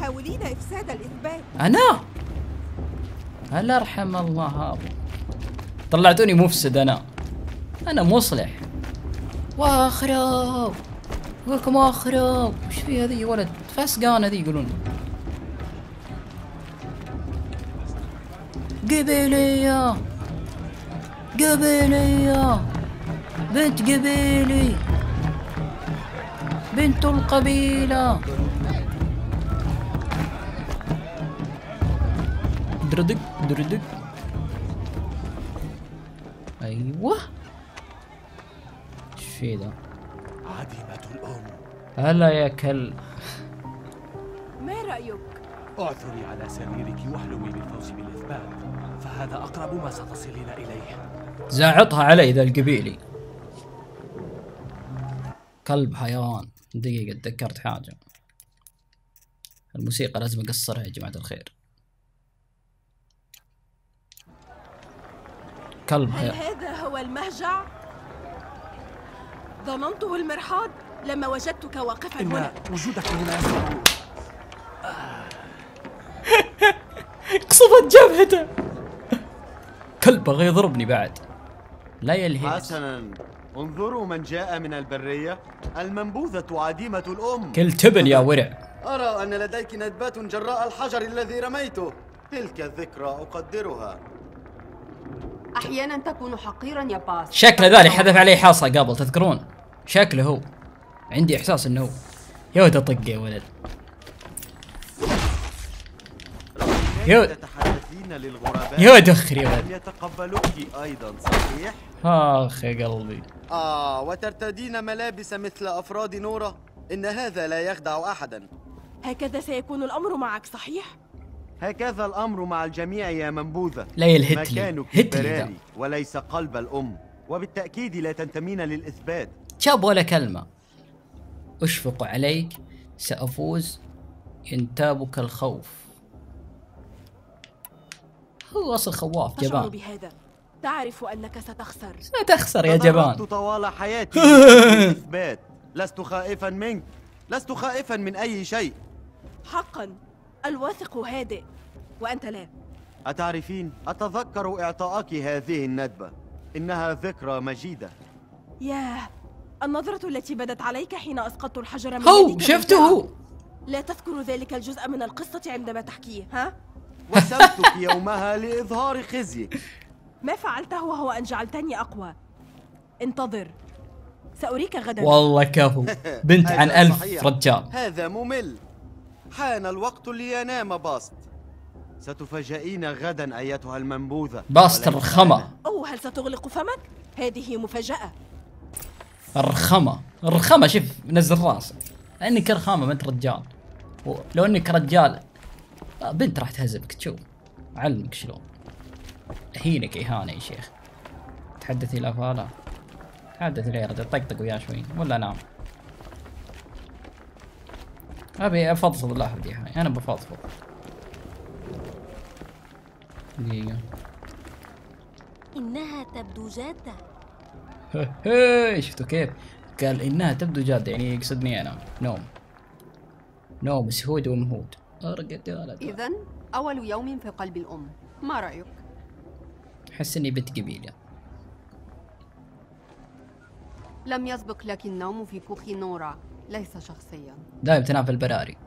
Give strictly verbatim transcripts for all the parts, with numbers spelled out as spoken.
تحاولين إفساد الإثبات. أنا؟ هل أرحم الله هذا؟ طلعتوني مفسد. أنا أنا مصلح. واخرب لكم اخرب. وش في هذه يا ولد؟ فاسقان هذه يقولون. قبيلية قبيلية بنت قبيلي بنت القبيلة. دردق دردق. ايوه. ايش في ذا؟ عديمة الأم. هلا يا كل. ما رأيك؟ اعثري على سريرك واحلمي بالفوز بالإثبات، فهذا أقرب ما ستصلين إليه. زعطها علي ذا القبيلي. كلب حيوان. دقيقة تذكرت حاجة. الموسيقى لازم أقصرها يا جماعة الخير. كلب هل حيوان. هذا هو المهجع؟ ظننته المرحاض لما وجدتك واقفا إن هنا. وجودك هنا يسمع. قصفت جبهته. كلب بغى يضربني بعد. لا يلهي. حسنا، انظروا من جاء من البرية. المنبوذة عديمة الأم. كل تبن يا ورع. أرى أن لديك ندبات جراء الحجر الذي رميته. تلك الذكرى أقدرها. أحيانا تكون حقيرا يا باس. شكله ذا اللي حذف عليه حاصة قبل، تذكرون؟ شكله هو. عندي إحساس إنه هو. يا ولد طق يا ولد. يا تتحدثين للغرباء. يا دخر يا ولد. يتقبلوك أيضا صحيح؟ آخ يا قلبي. آه، وترتدين ملابس مثل أفراد نورة. إن هذا لا يخدع أحدا. هكذا سيكون الأمر معك صحيح؟ هكذا الأمر مع الجميع يا منبوذة. لا يلهتلي. مكانك هتلي ذا. البراري وليس قلب الأم، وبالتأكيد لا تنتمين للإثبات. شاب ولا كلمة. أشفق عليك سأفوز ينتابك الخوف. هو أصل خواف تشعر جبان. بهذا. تعرف أنك ستخسر. ستخسر يا جبان. تدربت طوال حياتي للإثبات. لست خائفا منك. لست خائفا من أي شيء. حقا الواثق هادئ وأنت لا. أتعرفين، أتذكر إعطائك هذه الندبة. إنها ذكرى مجيدة. ياه، النظرة التي بدت عليك حين أسقطت الحجر من هو يدك شفته ممتعة. هو. لا تذكر ذلك الجزء من القصة عندما تحكيه، ها؟ وسمتك يومها لإظهار خزيك. ما فعلته هو أن جعلتني أقوى. انتظر، سأريك غدا. والله كفو. بنت عن هذا ألف صحيح. رجال. هذا ممل. حان الوقت لينام باست. ستفاجئين غدا أيتها المنبوذة. باست الرخمة. أوه، هل ستغلق فمك؟ هذه مفاجأة. الرخمة الرخمة. شوف نزل راسك. انك رخامة ما انت رجال. لو انك رجال بنت راح تهزبك. تشوف علمك شلون اهينك اهانة يا شيخ. تحدثي لا فالا. تحدث لي يا رجل. طقطق وياه شوي ولا نام. ابي افضفض. الله بدي هاي انا بفضفض. دقيقة. إنها تبدو جادة. هي شفتوا كيف قال إنها تبدو جادة؟ يعني يقصدني أنا. نوم نوم سهود ومهود. أرقد يا ولد. إذن أول يوم في قلب الأم، ما رأيك؟ أحس إني بنت قبيلة. لم يسبق لك النوم في كوخ نورا، ليس شخصيا. دائم تنام في البراري.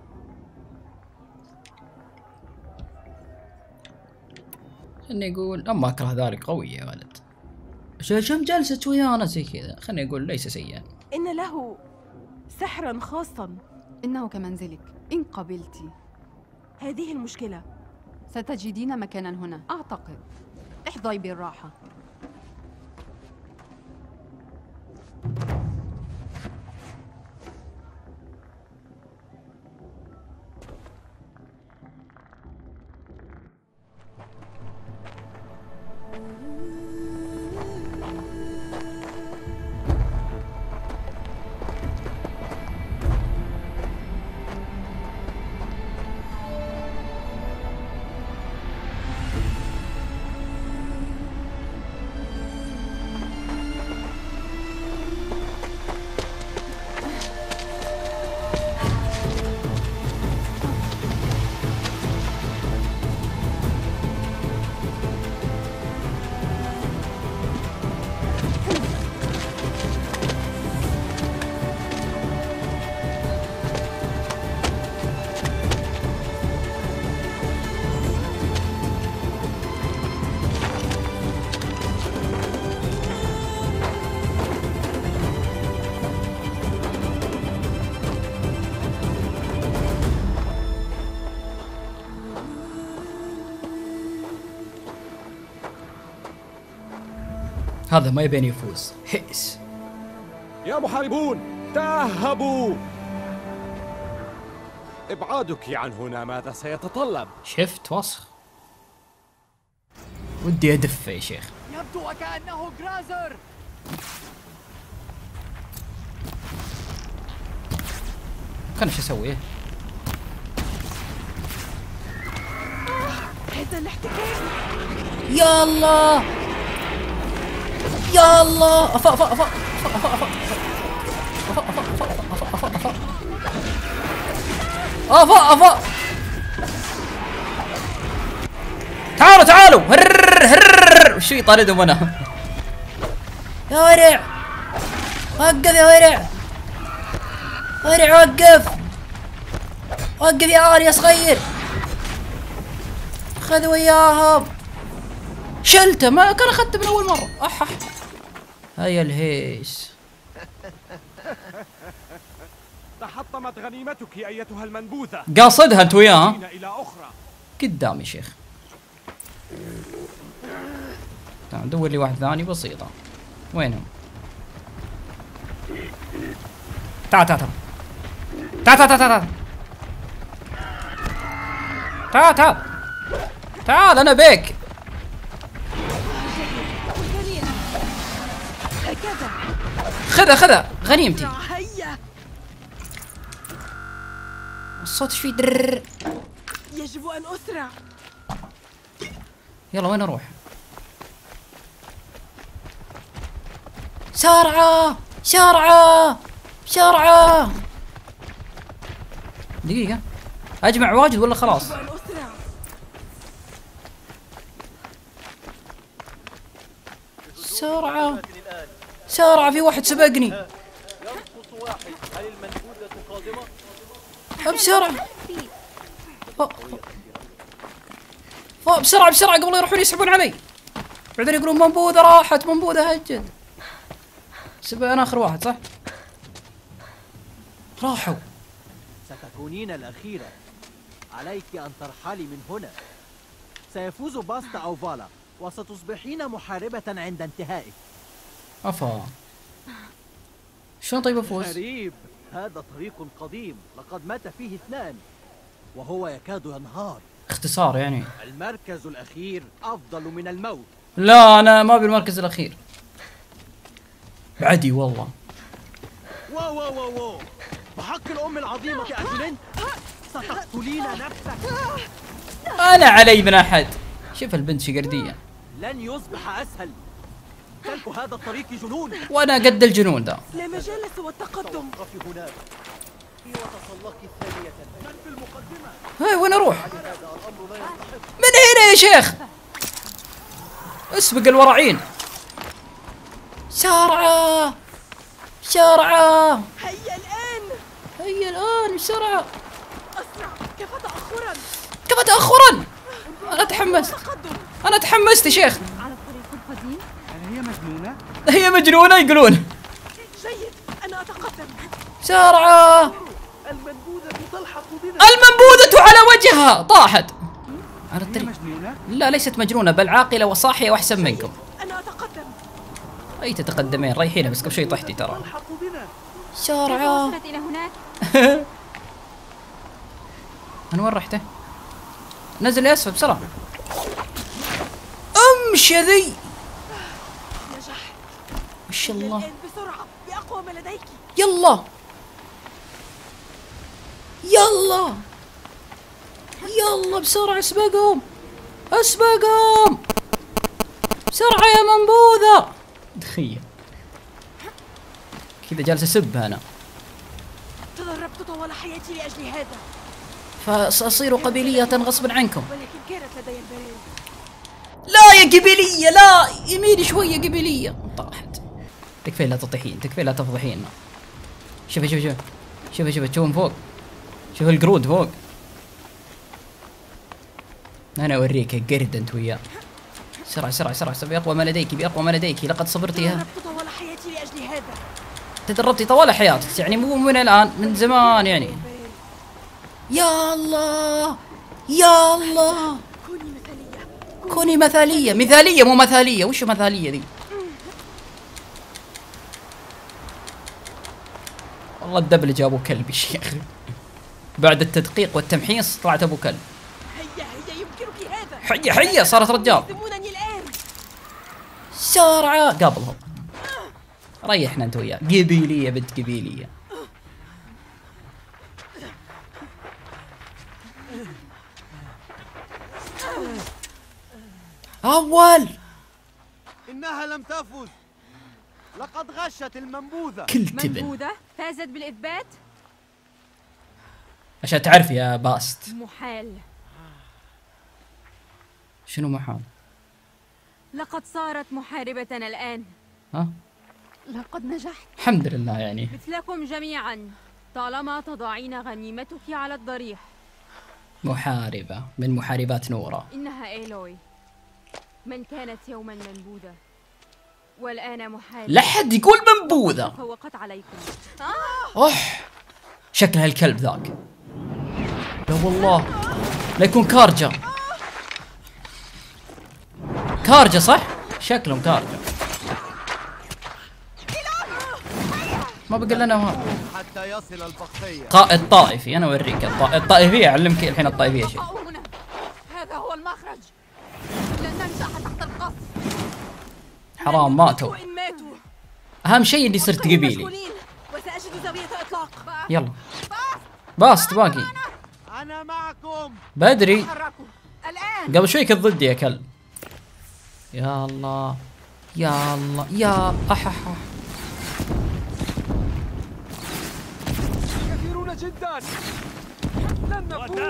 خلني يقول أما أكره ذلك قوي يا ولد. شم جلست ويانا زي كذا. خلني أقول ليس سيئا. إن له سحرا خاصا. إنه كمنزلك إن قبلت. هذه المشكلة. ستجدين مكانا هنا أعتقد. احظي بالراحة. هذا ما يبين يفوز. هيس. يا محاربون تأهبوا. إبعادك عن هنا ماذا سيتطلب؟ شفت وسخ. ودي أدفه يا شيخ. يبدو وكأنه غرازر. كان ايش اسوي؟ هذا الاحتكاك. يا الله يا الله. افا افا افا افا افا افا افا. تعالوا تعالوا. هر هر. وش يطاردهم انا؟ يا ورع وقف يا ورع. ورع وقف وقف يا عار يا صغير. خذ وياهم. شلته ما كان اخذته من اول مره. اح اح. هيا الهيس. تحطمت غنيمتك ايتها المنبوذة. قاصدها انت وياه الى اخرى. قدامي شيخ. تعال دور لي واحد ثاني بسيطة. وينهم؟ تعال تعال تعال تعال تعال تعال تعال تعال تعال انا بيك. هكذا. خذها خذها غنيمتي. هيا. الصوت ايش فيه؟ درر. يجب ان اسرع. يلا وين اروح؟ سرعة سرعة سرعة. دقيقة اجمع واجد ولا خلاص؟ يجب ان اسرع. سرعة سرعة. في واحد سبقني. بسرعة فوق بسرعة بسرعة قبل يروحون يسحبون علي. بعدين يقولون منبوذة راحت منبوذة هجت. سبق انا اخر واحد صح؟ راحوا. ستكونين الأخيرة. عليك أن ترحلي من هنا. سيفوز باستا أو فالا وستصبحين محاربة عند انتهائك. افا شلون طيب افوز؟ غريب. هذا طريق قديم لقد مات فيه اثنان وهو يكاد ينهار. اختصار يعني. المركز الأخير أفضل من الموت. لا انا ما ابي المركز الاخير. بعدي والله. واو واو واو واو. بحق الأم العظيمة أجلنت ستقتلين نفسك. انا علي من احد. شوف البنت شقردية. لن يصبح أسهل. تلك هذا الطريق جنون. وانا قد الجنون ذا. لا مجال سوى التقدم. توقفي هناك وتسلقي ثانية. من في المقدمة؟ هاي وين اروح؟ هذا الأمر لا يستحق. من هنا يا شيخ. اسبق الورعين. سرعة سرعة. هيا الآن. هيا الآن بسرعة. أسرع. كيف تأخرا؟ كيف تأخرا؟ أنا تحمست. تقدم. أنا تحمست يا شيخ. على الطريق القديم. هل هي مجنونة؟ هي مجنونة يقولون. جيد. أنا أتقدم. سرعة. المنبوذة تلحق بنا. المنبوذة على وجهها طاحت. على هي الطريق. مجنونة؟ لا ليست مجنونة بل عاقلة وصاحية وأحسن منكم. أنا أتقدم. أي تتقدمين ريحينها بس قبل شوي طحتي ترى. تلحق بنا. سرعة. وصلت إلى هناك. أنا وين رحته؟ نزل لي أسفل بسرعة. أمشي ذي. نجحت. ما شاء الله. الآن بسرعة بأقوى ما لديك. يلا يلا يلا بسرعة اسبقهم اسبقهم بسرعة يا منبوذة. تخيل كذا جالس اسبها انا. تدربت طوال حياتي لأجل هذا. فسأصير قبيلية غصبا عنكم. ولكن كانت لدي البريد. لا يا قبيلية لا يمين شوية قبيلية. طاحت. تكفي لا تطيحين تكفي لا تفضحين. شوف شوف شوف شوف شوف تشوفون فوق. شوف القرود فوق. انا اوريك القرد انت وياه. سرعة سرعة سرعة بأقوى ما لديك بأقوى ما لديك لقد صبرتي. تدربت طوال حياتي لأجل هذا. تدربتي طوال حياتك يعني مو من الآن من زمان يعني. يا الله يا الله. كوني مثالية. كوني مثالية. مثالية مو مثالية. وش مثالية ذي؟ والله الدبلجة ابو كلب يا شيخ. بعد التدقيق والتمحيص طلعت ابو كلب. هيا هيا يمكنك هذا. حية حية صارت رجال. يهزمونني الآن. سرعة قابلهم. ريحنا انت وياه. قبيلية بنت قبيلية. أول. إنها لم تفز. لقد غشت المنبوذة. كل تبن. منبوذة فازت بالإثبات؟ عشان تعرف يا باست. محال. شنو محال؟ لقد صارت محاربتنا الآن. ها؟ لقد نجحت. الحمد لله يعني. مثلكم جميعا طالما تضعين غنيمتك على الضريح. محاربة من محاربات نورا. إنها إيلوي من كانت يوما منبوذة والآن محاربة. لا حد يقول منبوذة. فوقت عليكم. أوح شكلها الكلب ذاك. لا والله لا يكون كارجا. كارجا صح؟ شكلهم كارجا. ما بقى لنا هون. حتى يصل البقية. قائد طائفي انا اوريك الط... الطائفية اعلمك الحين الطائفية شيء. هنا. هذا هو المخرج. لن ننجح تحت القصف. حرام ماتوا. وإن ماتوا. اهم شيء اني صرت والقوم قبيلي. مشغولين، وسأجد زاوية إطلاق. يلا باست باقي. أنا معكم. بدري تحركوا الآن. قبل شوي كنت ضدي يا كلب. يا الله يا الله يا احح. كثيرون جدا. لن نفوز.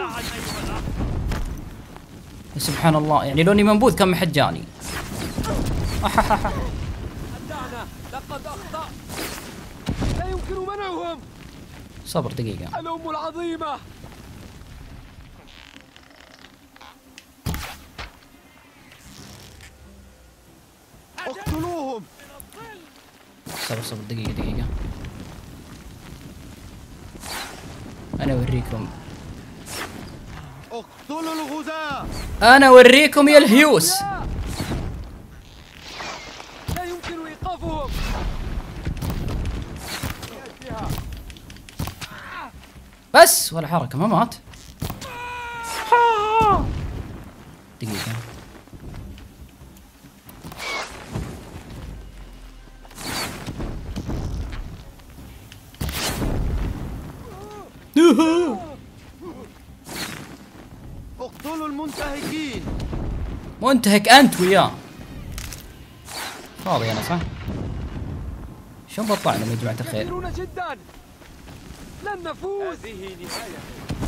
سبحان الله يعني لو اني منبوذ كان محجاني. دعنا. لقد أخطأت. لا يمكن منعهم. صبر دقيقة. الأم العظيمة. اقتلوهم. صبر صبر دقيقة دقيقة. أنا أوريكم. اقتلوا الغزاة. أنا أوريكم يا الهيوس. لا يمكن إيقافهم. بس ولا حركة ما مات. دقيقة. اقتلوا المنتهكين. منتهك أنت وياه. فاضي أنا صح؟ شلون بطلع لهم يا جماعة الخير؟ كثيرون جدا. لن نفوز. هذه نهاية.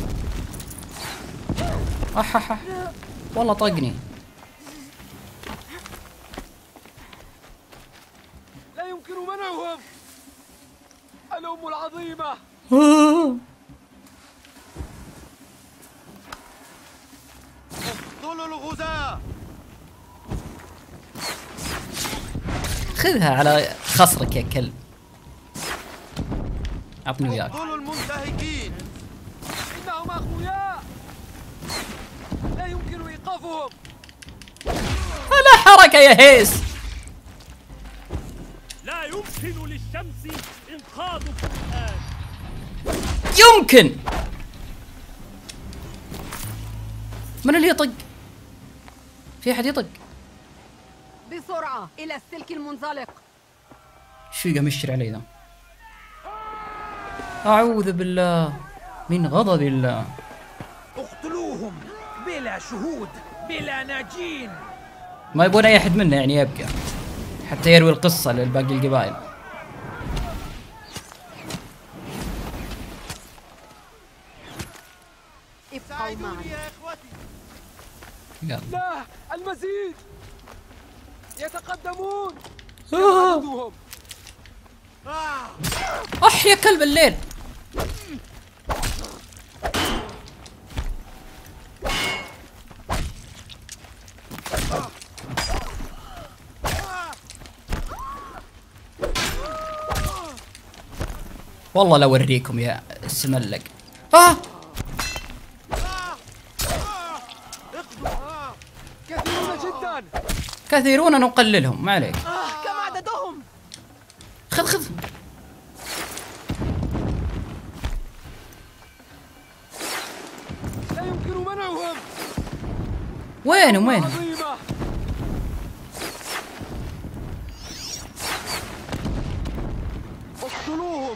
أحح والله طقني. لا يمكن منعهم. الأم العظيمة. اقتلوا الغزاة. خذها على خصرك يا كلب. أعطني وياك. اقتلوا المنتهكين. إنهم أخويا. لا يمكن إيقافهم. ولا حركة يا هيس. لا يمكن للشمس إنقاذكم الآن. يمكن. من اللي يطق؟ في أحد يطق؟ بسرعة إلى السلك المنزلق. شو يمشر علي ذا؟ أعوذ بالله من غضب الله. اقتلوهم بلا شهود بلا ناجين. ما يبون أي أحد منا يعني يبقى حتى يروي القصة للباقي القبائل. ابقوا معي. يا إخوتي. يلا. لا المزيد. يتقدمون. آه. يمهدوهم. أح يا كلب الليل. والله لو اوريكم يا السملق. آه كثيرون جدا. كثيرون نقللهم ما عليك. كم عددهم؟ خذ خذ. لا يمكن منعهم. وينهم وين؟ اقتلوهم.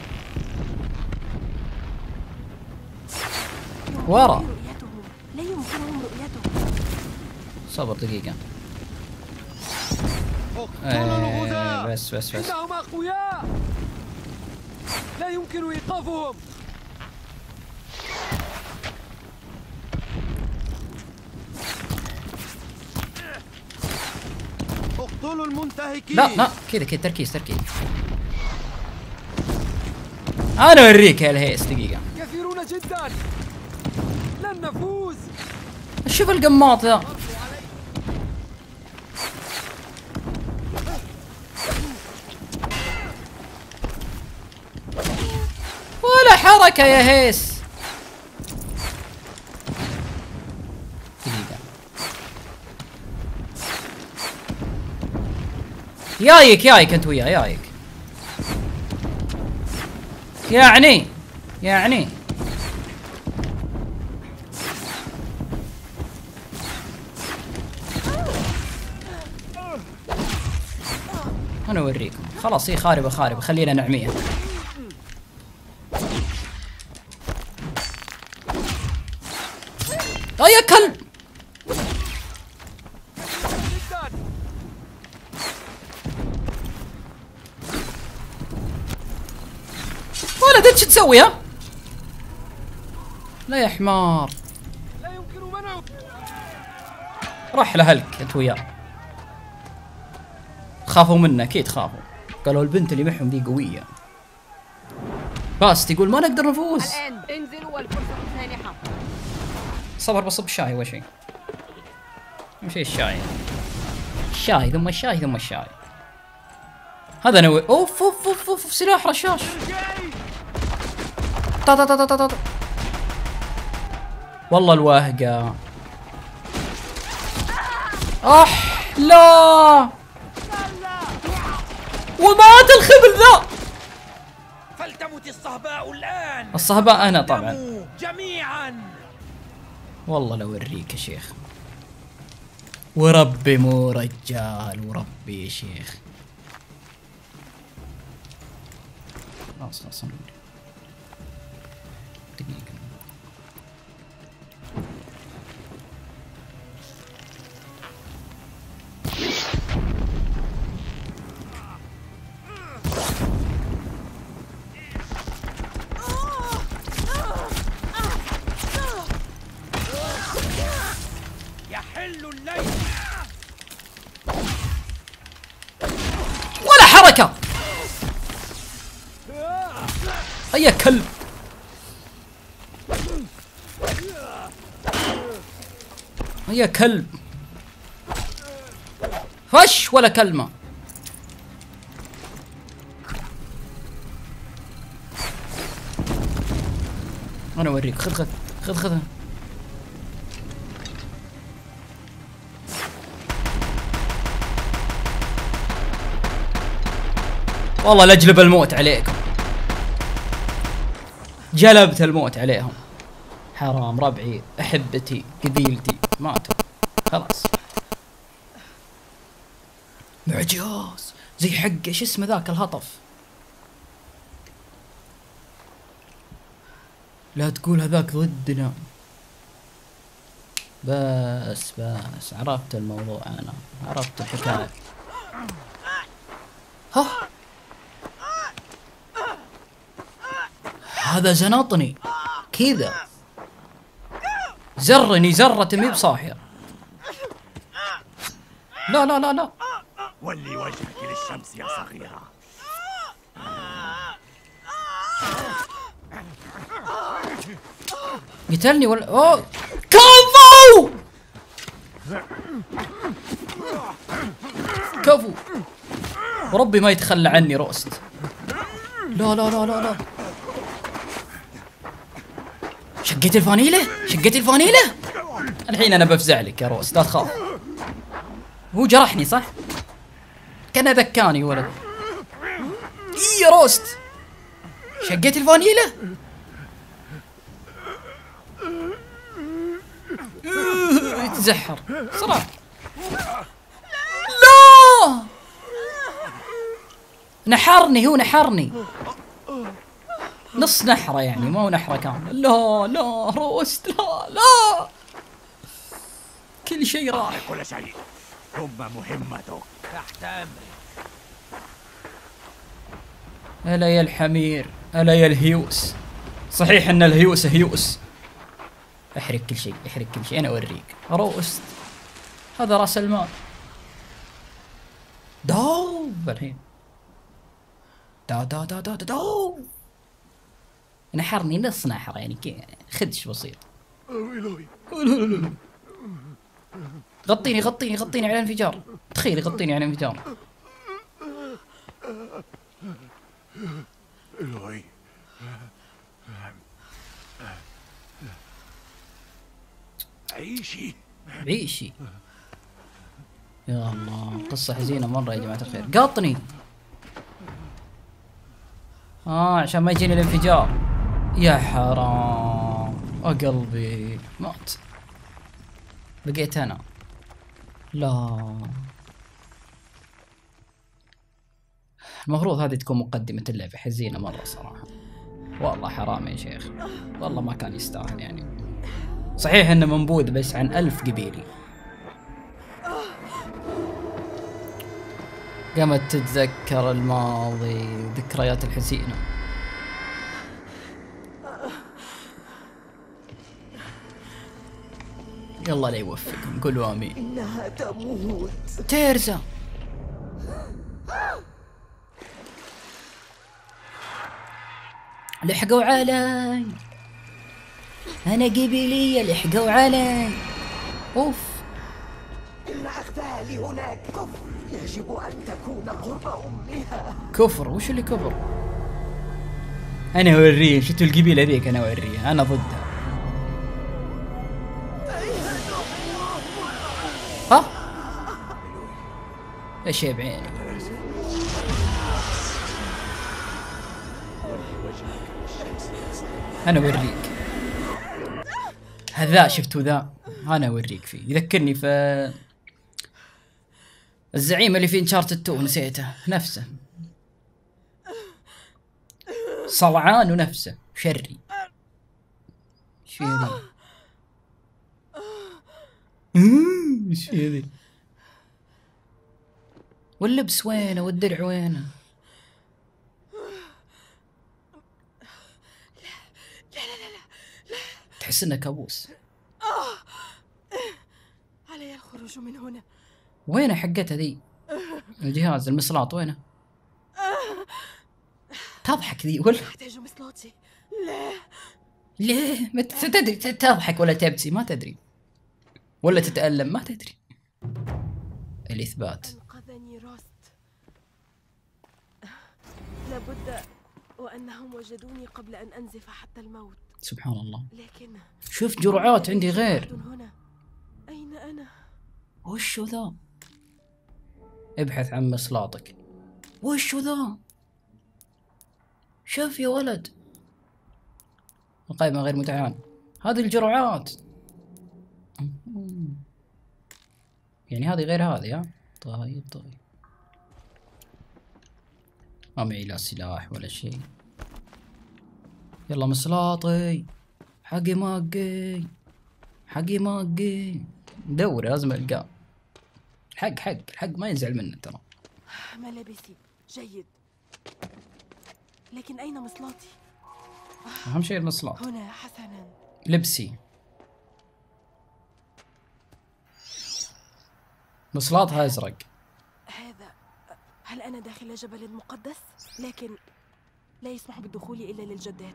ورا. لا يمكنهم رؤيتهم. صبر دقيقة. اقتلوا الغزاة. ايه بس بس بس. إنهم أقوياء. لا يمكن إيقافهم. اقتلوا المنتهكين. لا لا كذا كذا تركيز تركيز. انا اوريك يا الهيس دقيقة. كثيرون جدا. لن نفوز. شوف القماط ذا. ولا حركة يا هيس. دقيقة. يايك يايك انت وياه يايك. يعني يعني انا اوريكم. خلاص هي خاربة خاربة خلينا نعميها. يا كلب. ولد ايش تسوي ها؟ لا يا حمار. لا يمكن منعه. راح لهلك انت وياه. خافوا منه اكيد خافوا. قالوا البنت اللي معهم ذي قوية. بس تقول ما نقدر نفوز. الآن انزلوا والفرصة سانحة. صبر بصب شاي اول شيء. اهم شيء الشاي. الشاي ثم الشاي ثم الشاي. هذا نوي. اوف اوف اوف اوف سلاح رشاش. طا طا طا طا طا. والله الوهقة. اح لا. ومات الخبل ذا. فلتمت الصهباء الآن. الصهباء انا طبعا. جميعا. والله لو اوريك يا شيخ. وربي مو رجال وربي يا شيخ. خلاص خلاص دقيقة. يحل الليل. ولا حركة. أي كلب. أي كلب. فش ولا كلمة. أنا أوريك. خذ خذ خذ خذ. والله لأجلب الموت عليكم. جلبت الموت عليهم. حرام ربعي أحبتي قبيلتي ماتوا. خلاص. معجاز زي حق ايش اسمه ذاك الهطف. لا تقول هذاك ضدنا. بس بس عرفت الموضوع. أنا عرفت الحكاية. ها هذا زنطني كذا. زرني زرة مي بصاحية. لا لا لا لا. ولي وجهك للشمس يا صغيرة. قتلني ولا اوه كفو كفو. وربي ما يتخلى عني روست. لا لا لا لا لا. شقيت الفانيلة شقيت الفانيلة. الحين انا بفزع لك يا روست لا تخاف. هو جرحني صح؟ كان ذكاني ولد. اي يا روست شقيت الفانيلة. تزحر بسرعة. لا نحرني، هو نحرني نص نحرة يعني، ما هو نحرة كاملة. لا لا روست، لا لا كل شيء راح. كل شيء ثم مهمتك تحت أمري. ألا يا الحمير، ألا يا الهيوس. صحيح أن الهيوس هيوس. احرق كل شيء، احرق كل شيء، أنا أوريك. روست هذا رأس المال. دو الحين دا دا دا دا دو نحرني نص نحر يعني كي خدش بسيط. غطيني غطيني غطيني على الانفجار، تخيل يغطيني على الانفجار. إلهي عيشي عيشي. يا الله قصة حزينة مرة يا جماعة الخير. قاطني اه عشان ما يجيني الانفجار. يا حرام قلبي مات. بقيت انا. لا المفروض هذه تكون مقدمة اللعبة. حزينة مرة صراحة، والله حرام يا شيخ، والله ما كان يستاهل يعني. صحيح انه منبوذ بس عن ألف قبيلي. قامت تتذكر الماضي ذكريات الحزينة. يلا لا يوفقكم، قولوا امين. إنها تموت. تيرزا لحقوا علي، انا قبيلية لحقوا علي. اوف إن أخذها هناك كفر، يجب أن تكون قرب أمها. كفر؟ وش اللي كفر؟ انا اوريه، شفتوا القبيلة ذيك انا اوريها، انا ضدها. ها؟ ايش يا بعيني؟ انا اوريك هذا، شفتوا ذا؟ انا اوريك فيه، يذكرني في الزعيم اللي في انشارتد تو، نسيته، نفسه صلعان ونفسه شري. شو ذي؟ ايش ذي؟ واللبس وينه والدرع وينه؟ تحس انه كابوس. علي الخروج من هنا. وينه حقتها ذي؟ الجهاز المصلاط وينه؟ تضحك ذي ولا؟ احتاج مصلاتي. لا ليه؟ ما تدري تضحك ولا تبكي؟ ما تدري ولا تتألم؟ ما تدري. الإثبات. أنقذني روست. لابد وأنهم وجدوني قبل أن أنزف حتى الموت. سبحان الله. لكن شوف جرعات عندي غير. هنا. أين أنا؟ وشو ذا؟ ابحث عن مصلاطك. وشو ذا؟ شوف يا ولد، القائمة غير متعاون. هذه الجرعات يعني هذه غير هذه. ها طيب طيب، ما معي لا سلاح ولا شيء. يلا مصلاطي، حقي ماقي، حقي ماقي. دوري لازم القاه. الحق حق الحق ما ينزعل منه ترى. ملابسي جيد، لكن أين مصلاتي؟ أهم شيء المصلاط. هنا حسنا. لبسي مصلاطها أزرق. هذا هل أنا داخل جبل مقدس؟ لكن لا يسمح بالدخول إلا للجدات.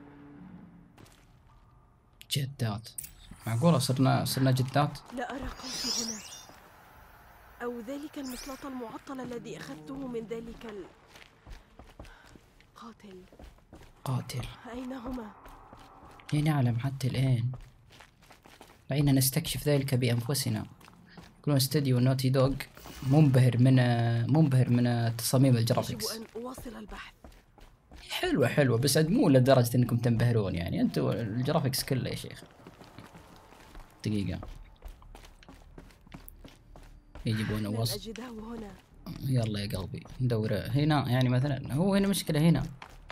جدات؟ معقولة صرنا صرنا جدات؟ لا أرى قوسي هنا، أو ذلك المصلاط المعطل الذي أخذته من ذلك القاتل. قاتل؟ أين هما؟ لا نعلم حتى الآن. دعينا نستكشف ذلك بأنفسنا. يقولون استديو نوتي دوغ منبهر من منبهر من تصاميم الجرافيكس. يجب أن أواصل البحث. حلوة حلوة بس مو لدرجة انكم تنبهرون يعني، انتوا الجرافيكس كله يا شيخ. دقيقة يجيبون لم وسط. أجده هنا. يلا يا قلبي ندور هنا، يعني مثلا هو هنا مشكلة هنا.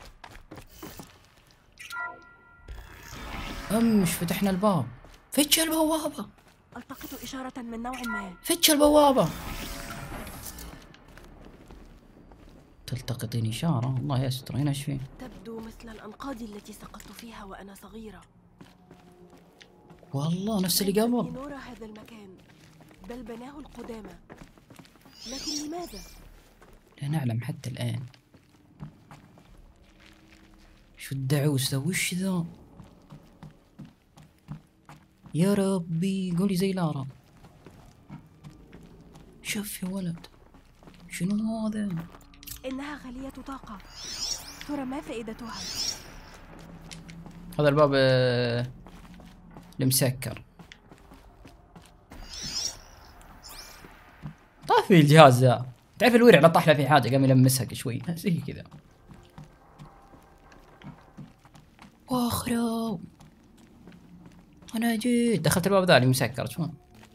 امش فتحنا الباب. فتش البوابة. التقط إشارة من نوع ما. فتش البوابة. تلتقطين إشارة؟ الله يستر. هنا ايش فيه؟ تبدو مثل الأنقاض التي سقطت فيها وأنا صغيرة. والله نفس اللي قبل. نور هذا المكان بل بناه القدامى، لكن لماذا؟ لا نعلم حتى الآن. شو الدعوس ذا؟ وش ذا؟ يا ربي قولي زي لارا. شوف يا ولد شنو هذا؟ إنها خلية طاقة، ترى ما فائدتها؟ هذا الباب المسكر. طافي الجهاز ذا. تعرف الورع لطح له في حاجة قام يلمسها شوي زي كذا. واخرو انا جيت دخلت الباب ذا اللي مسكر شلون؟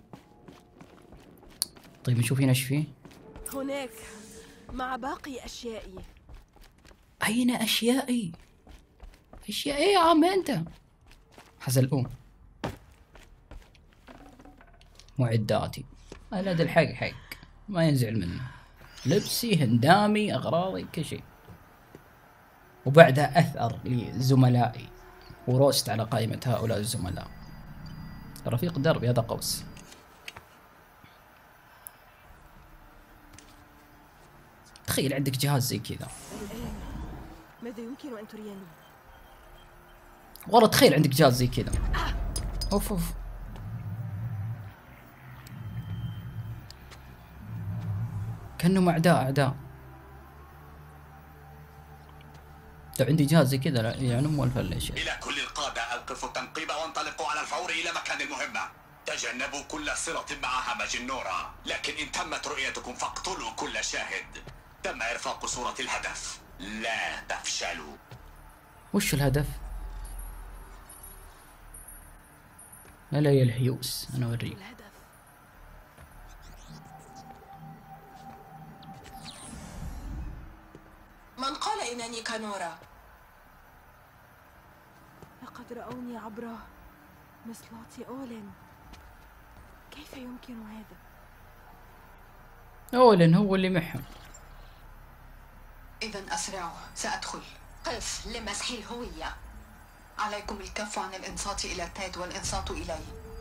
طيب نشوف هنا ايش فيه. هناك مع باقي أشيائي. أين أشيائي؟ أشيائي يا عم أنت؟ حزلقوم. معداتي. أنا ذا الحق حق ما ينزعل منه. لبسي هندامي أغراضي كل شيء. وبعدها أثأر لزملائي وروست على قائمة هؤلاء الزملاء. رفيق دربي هذا قوس. تخيل عندك جهاز زي كذا. ماذا يمكن أن تريني؟ والله تخيل عندك جهاز زي كذا. اوف اوف. كأنهم أعداء أعداء. لو عندي جهاز زي كذا يعني مو الفلش. إلى كل القادة أوقفوا التنقيب وانطلقوا على الفور إلى مكان المهمة. تجنبوا كل صلة مع همج النورة، لكن إن تمت رؤيتكم فاقتلوا كل شاهد. تم إرفاق صورة الهدف، لا تفشلوا. وش الهدف؟ لا لا يا الهيوس أنا أوريك. من قال إنني كنورة؟ لقد رأوني عبر مصلات أولين. كيف يمكن هذا؟ أولين هو اللي معهم. إذا أسرعوا، سأدخل. قف لمسح الهوية. عليكم الكف عن الإنصات إلى تيد والإنصات إلي.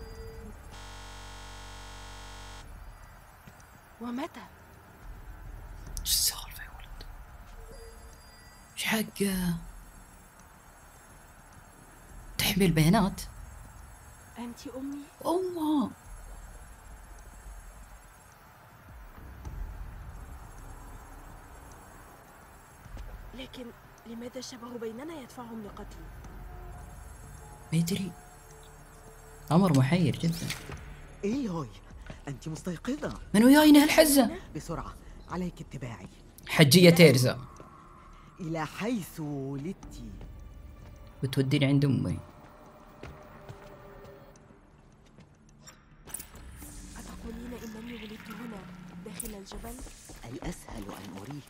ومتى؟ ايش السالفة يا ولد؟ ايش حق تحميل بيانات؟ أنت أمي؟ أمه. لكن لماذا الشبه بيننا يدفعهم لقتلي؟ ما يدري. أمر محير جدا. إيلوي أنت مستيقظة؟ من وياي هالحزة؟ بسرعة عليك اتباعي. حجية تيرزا. إلى حيث ولدتي. بتوديني عند أمي. أتقولين إنني ولدت هنا داخل الجبل؟ الأسهل أن أريك.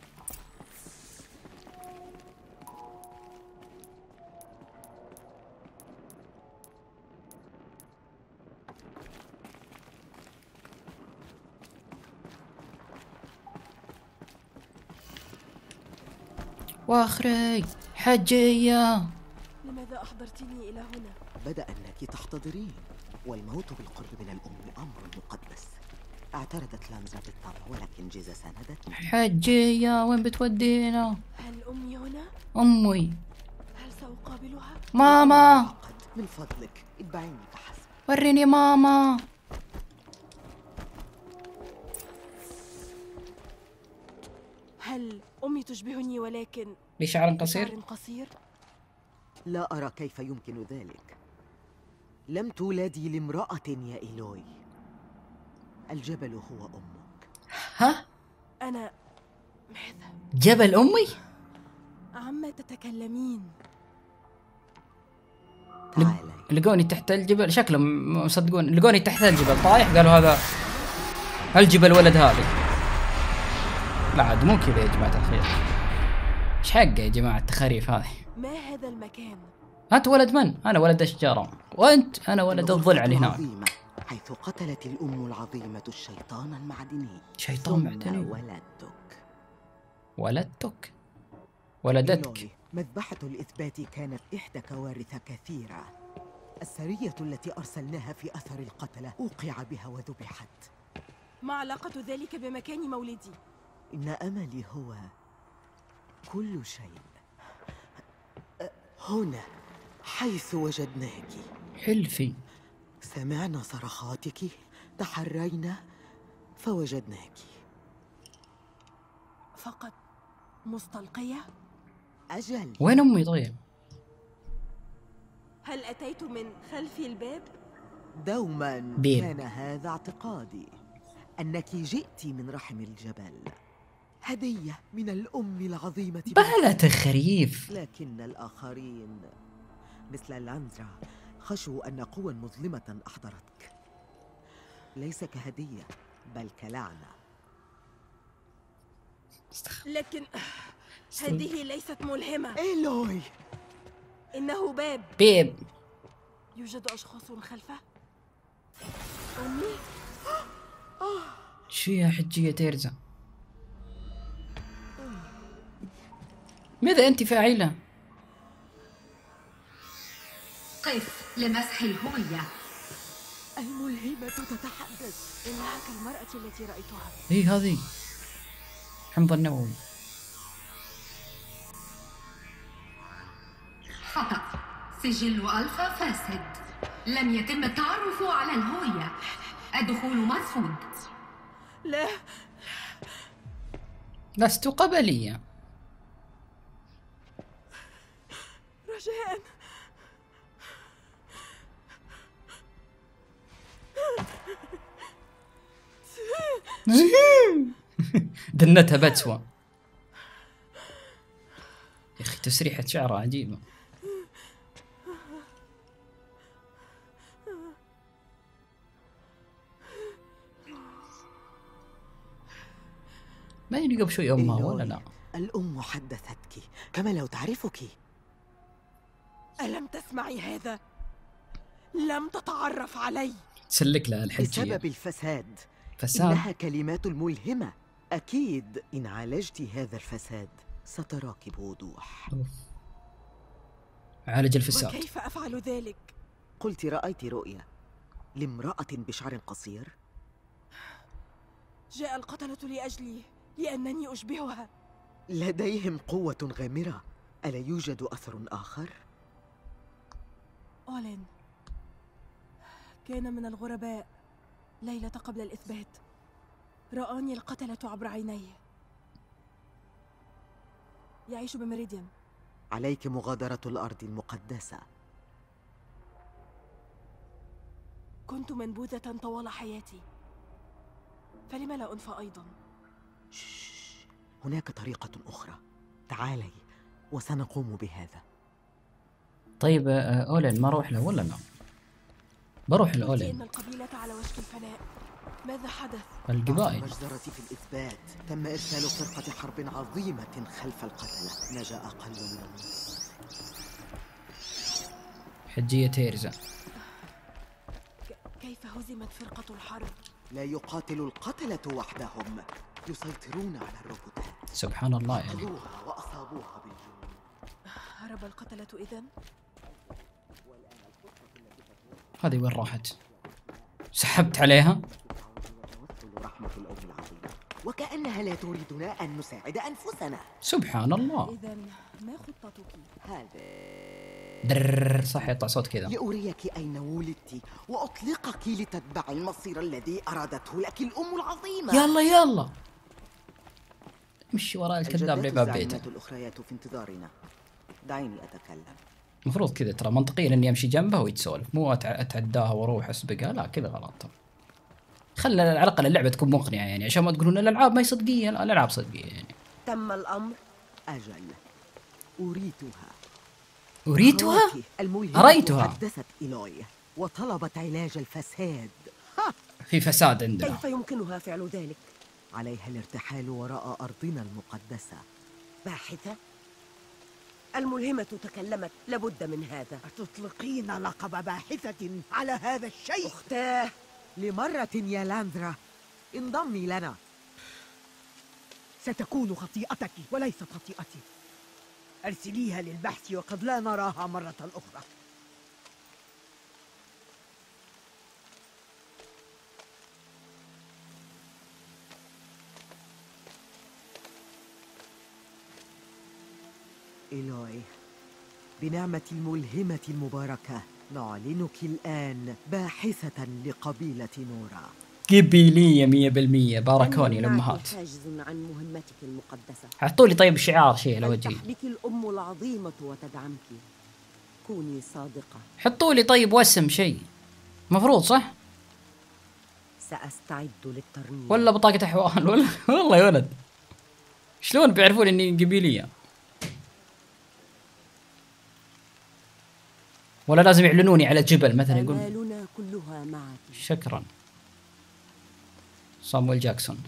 واخري حجية. لماذا أحضرتني إلى هنا؟ بدأ أنك تحتضرين، والموت بالقرب من الأم أمر مقدس. اعترضت لامزا بالطبع، ولكن جيزة ساندتني. حجية وين بتودينا؟ هل أمي هنا؟ أمي. هل سأقابلها؟ ماما من فضلك اتبعيني فحسب. وريني ماما. هل أمي تشبهني ولكن بشعر قصير؟ بشعر قصير؟ لا أرى كيف يمكن ذلك. لم تولدي لامرأة يا إيلوي. الجبل هو أمك. ها؟ أنا ماذا؟ جبل أمي؟ عما تتكلمين؟ لقوني تحت الجبل. شكلهم مصدقون. لقوني تحت الجبل طايح قالوا هذا هل جيب الولد هذا؟ لا عاد مو كذا يا جماعة الخير. ايش حقه يا جماعة التخاريف هذه؟ ما هذا المكان؟ أنت ولد من؟ أنا ولد الشجرة، وأنت أنا ولد الضلع اللي هناك. حيث قتلت الأم العظيمة الشيطان المعدني. شيطان معدني. ولدتك. ولدتك؟ ولدتك. مذبحة الإثبات كانت إحدى كوارث كثيرة. السرية التي أرسلناها في أثر القتلة أوقع بها وذبحت. ما علاقة ذلك بمكان مولدي؟ إن أملي هو كل شيء. هنا حيث وجدناك. حلفي. سمعنا صرخاتك، تحرينا فوجدناك. فقط مستلقية؟ أجل. وين أمي طيب؟ هل أتيت من خلف الباب؟ دوما بيب. كان هذا اعتقادي، أنك جئت من رحم الجبل، هدية من الأم العظيمة. بلا تخريف. لكن الآخرين مثل لانزرا خشوا أن قوى مظلمة أحضرتك، ليس كهدية بل كلعنة. لكن هذه ليست ملهمة. إيلوي، إنه باب. بيب. يوجد أشخاص خلفه. أمي؟ شو يا حجية تيرزا؟ ماذا أنت فاعلة؟ قف لمسح الهوية. الملهمة تتحدث. إنها كالمرأة التي رأيتها. هي هذه حمض النووي. خطأ. سجل ألفا فاسد. لم يتم التعرف على الهوية. الدخول مرفوض. لا، لست قبلية. رجاء. دنتها بتسوى يا أخي، تسريحة شعرها عجيبة. ما يلقى بشوي أمها ولا لا؟ الأم حدثتك كما لو تعرفك. ألم تسمعي هذا؟ لم تتعرف علي. تسلك لها الحجية بسبب الفساد. فساد؟ إنها كلمات ملهمة. أكيد إن عالجت هذا الفساد ستراك بوضوح. أوف. عالج الفساد. وكيف أفعل ذلك؟ قلت رأيت رؤيا لامرأة بشعر قصير. جاء القتلة لأجلي، لأنني أشبهها. لديهم قوة غامرة. ألا يوجد أثر آخر؟ أولين كان من الغرباء ليلة قبل الإثبات. رآني القتلة عبر عينيه. يعيش بميريديان. عليك مغادرة الأرض المقدسة. كنت منبوذة طوال حياتي، فلم لا أنفى أيضا؟ هناك طريقة أخرى. تعالي وسنقوم بهذا. طيب أولين ما أروح له ولا لا؟ بروح لأولين. إن القبيلة على وشك الفناء. ماذا حدث؟ القبائل. المجزرة في الإثبات تم إرسال فرقة حرب عظيمة خلف القتلة. نجا أقل من النصف. حجية تيرزا. كيف هزمت فرقة الحرب؟ لا يقاتل القتلة وحدهم، يسيطرون على الروبوتات. سبحان الله يعني. قتلوها وأصابوها بالجنون. هرب القتلة إذن؟ هذه وين راحت؟ سحبت عليها؟ رحمة الأم العظيمة، وكأنها لا تريدنا أن نساعد أنفسنا. سبحان الله. إذن ما خطتك؟ هذا درر صح يطلع صوت كذا. لأريك أين ولدت وأطلقك لتتبع المصير الذي أرادته لك الأم العظيمة. يلا يلا مشي وراء الكذاب لباب بيته. الزعيمات الأخريات في انتظارنا. دعيني أتكلم. المفروض كذا ترى منطقيا اني امشي جنبها ويتسولف، مو اتعداها واروح اسبقها، لا كذا غلط. خلى على الاقل اللعبه تكون مقنعه يعني، عشان ما تقولون الالعاب ما هي صدقيه. لا الالعاب صدقيه يعني. تم الامر. اجل اريتها اريتها اريتها حدثت إيلوي وطلبت علاج الفساد. ها في فساد عندنا. كيف يمكنها فعل ذلك؟ عليها الارتحال وراء أرضنا المقدسة. باحثة؟ الملهمة تكلمت، لابد من هذا. أتطلقين لقب باحثة على هذا الشيء؟ أختاه، لمرة يا لاندرا انضمي لنا. ستكون خطيئتك وليست خطيئتي. أرسليها للبحث وقد لا نراها مرة أخرى. إيلوي، بنعمة الملهمة المباركة نعلنك الآن باحثة لقبيلة نورا. قبيلية مية بالمية. باركوني الأمهات. حاجز عن مهمتك المقدسة. أعطولي طيب شعار شيء على وجهي. تحبك الأم العظيمة وتدعمك. كوني صادقة. حطوا لي طيب واسم شيء. مفروض صح؟ سأستعد للترميم. ولا بطاقة أحوال ولا والله يا ولد. شلون بيعرفون إني قبيلية؟ ولا لازم يعلنوني على جبل مثلا يقول آمالنا كلها معك. شكرا صامويل جاكسون.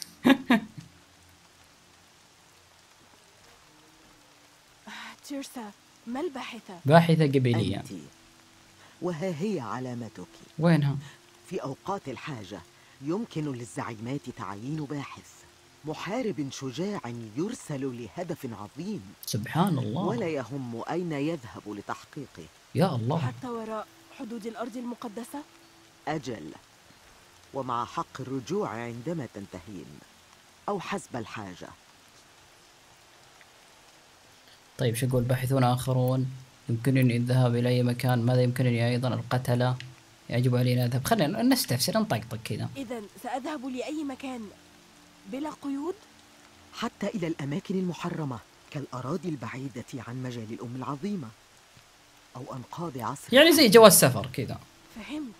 تيرسا، ما الباحثة؟ باحثة قبيلية. أنت. وها هي علامتك. وينها؟ في أوقات الحاجة يمكن للزعيمات تعيين باحث، محارب شجاع يرسل لهدف عظيم. سبحان الله. ولا يهم أين يذهب لتحقيقه. يا الله. حتى وراء حدود الأرض المقدسة؟ أجل، ومع حق الرجوع عندما تنتهين أو حسب الحاجة. طيب شو يقول؟ باحثون آخرون يمكنني الذهاب إلى أي مكان. ماذا يمكنني أيضا؟ القتلة يجب علينا نذهب. خلينا نستفسر نطقطق كذا. إذا سأذهب لأي مكان بلا قيود؟ حتى إلى الأماكن المحرمة كالأراضي البعيدة عن مجال الأم العظيمة أو أنقاض عصر. يعني زي جواز سفر كذا. فهمت.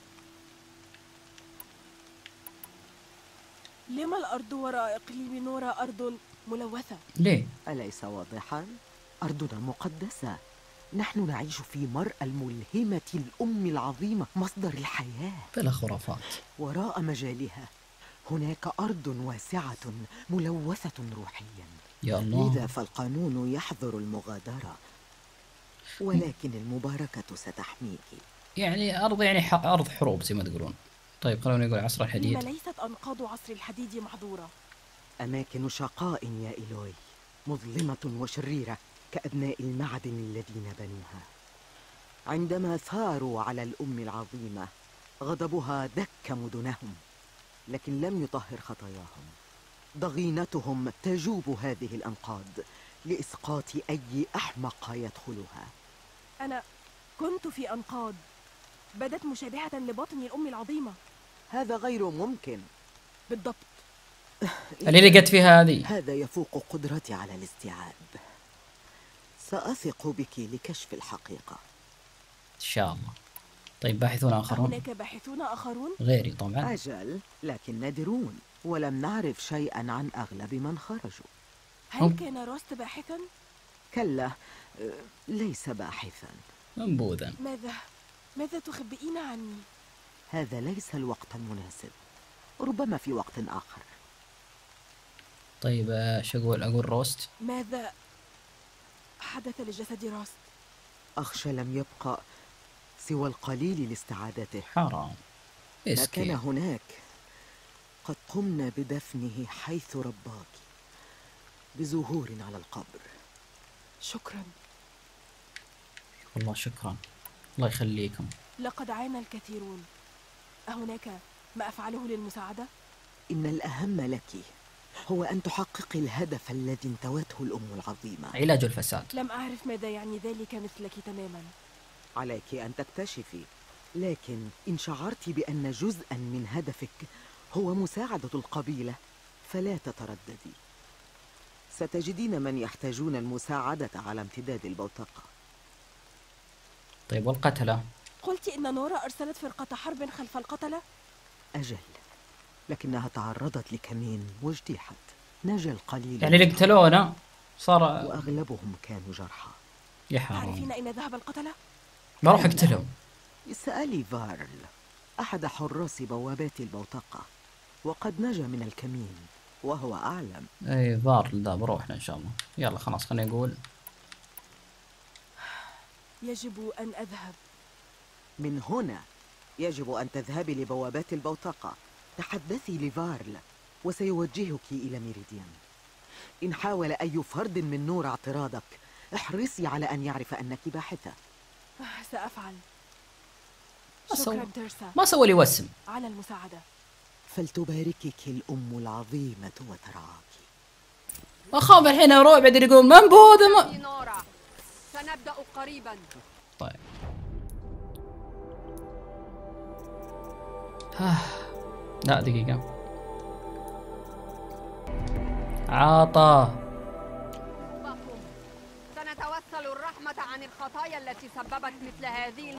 لما الأرض وراء إقليم نورا أرض ملوثة؟ ليه؟ أليس واضحا؟ أرضنا مقدسة. نحن نعيش في مرأى الملهمة الأم العظيمة، مصدر الحياة. بلا خرافات. وراء مجالها هناك أرض واسعة ملوثة روحيا. يا الله. لذا فالقانون يحظر المغادرة، ولكن المباركة ستحميك. يعني أرض يعني ح... أرض حروب زي ما تقولون. طيب خلونا نقول عصر الحديد. لما ليست أنقاض عصر الحديد محظورة؟ أماكن شقاء يا إيلوي، مظلمة وشريرة كأبناء المعدن الذين بنوها. عندما ثاروا على الأم العظيمة غضبها دك مدنهم، لكن لم يطهر خطاياهم. ضغينتهم تجوب هذه الأنقاض لإسقاط أي أحمق يدخلها. أنا كنت في أنقاض بدت مشابهة لباطن الأم العظيمة. هذا غير ممكن. بالضبط. اللي لقيت فيها هذه. هذا يفوق قدرتي على الاستيعاب. سأثق بك لكشف الحقيقة إن شاء الله. طيب باحثون آخرون؟ هناك باحثون آخرون؟ غيري طبعا. أجل، لكن نادرون، ولم نعرف شيئا عن أغلب من خرجوا. هل كان روست باحثا؟ كلا، ليس باحثا. منبوذا. ماذا ماذا تخبئين عني؟ هذا ليس الوقت المناسب، ربما في وقت آخر. طيب شو أقول؟ أقول روست؟ ماذا حدث لجسد روست؟ أخشى لم يبقى سوى القليل لاستعادته. حرام. ما كان هناك. قد قمنا بدفنه حيث رباك، بزهور على القبر. شكرا. والله شكرا، الله يخليكم. لقد عانى الكثيرون. أهناك ما أفعله للمساعدة؟ إن الأهم لك هو أن تحققي الهدف الذي انتوته الأم العظيمة. علاج الفساد. لم أعرف ماذا يعني ذلك مثلك تماما. عليك أن تكتشفي، لكن إن شعرت بأن جزءا من هدفك هو مساعدة القبيلة فلا تترددي. ستجدين من يحتاجون المساعدة على امتداد البوتقة. طيب والقتلة؟ قلت إن نورا أرسلت فرقة حرب خلف القتلة؟ أجل، لكنها تعرضت لكمين واجتيحت. نجا القليل. يعني اللي قتلونا صار وأغلبهم كانوا جرحى. يا حرام. تعرفين أين ذهب القتلة؟ بروح اقتلهم. اسألي فارل. أحد حراس بوابات البوتقة، وقد نجا من الكمين وهو أعلم. اي فارل ده بروحنا ان شاء الله. يلا خلاص خليني اقول. يجب أن أذهب. من هنا يجب أن تذهبي لبوابات البوتقة، تحدثي لفارل وسيوجهك إلى ميريديان. إن حاول أي فرد من نور اعتراضك احرصي على أن يعرف أنك باحثة. سأفعل. ما سوى شكرا تيرسا ما سوى لي وسم على المساعدة. فلتباركك الأم العظيمة وترعاك. اخاف الحين اروح بعدين يقول منبوذ ما... نورا سنبدأ قريبا. طيب ها. لا دقيقة. عاطى سنتوسل الرحمة عن الخطايا التي سببت مثل هذه